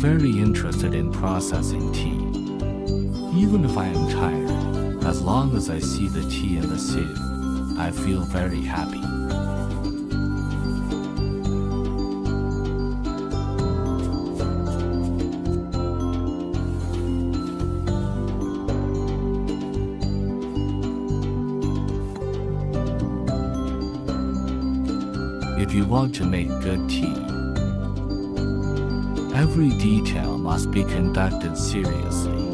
very interested in processing tea. Even if I am tired, as long as I see the tea in the sieve, I feel very happy. If you want to make good tea, every detail must be conducted seriously.